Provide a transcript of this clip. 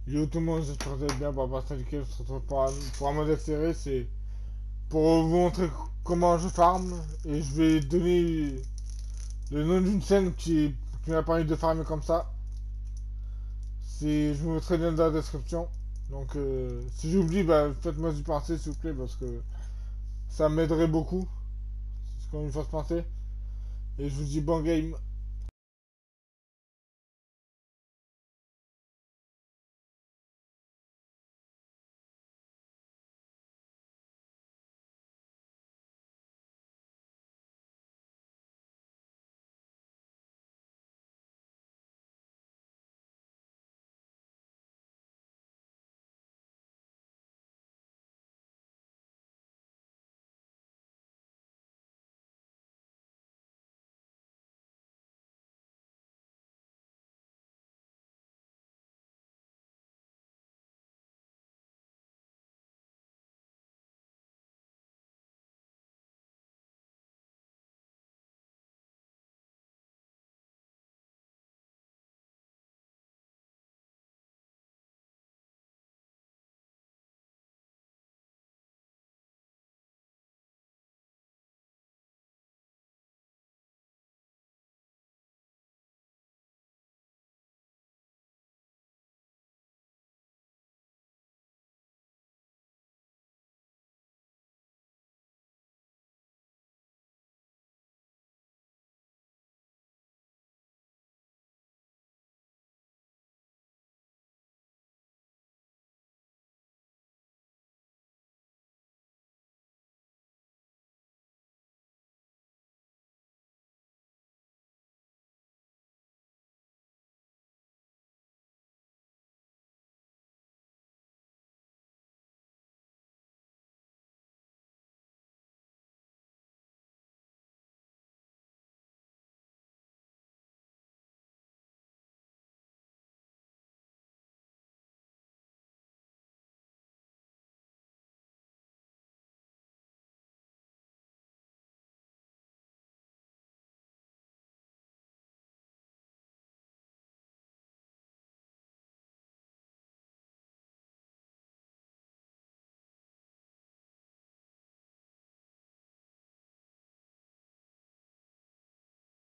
Yo tout le monde, j'espère que vous allez bien. Bah, Bastien Vicky, on se retrouve pour un modèle serré. C'est pour vous montrer comment je farm. Et je vais donner le nom d'une chaîne qui m'a permis de farmer comme ça. Je vous mettrai le lien dans la description. Donc si j'oublie, bah, faites-moi du penser s'il vous plaît parce que ça m'aiderait beaucoup. C'est ce qu'on me fasse penser. Et je vous dis bon game.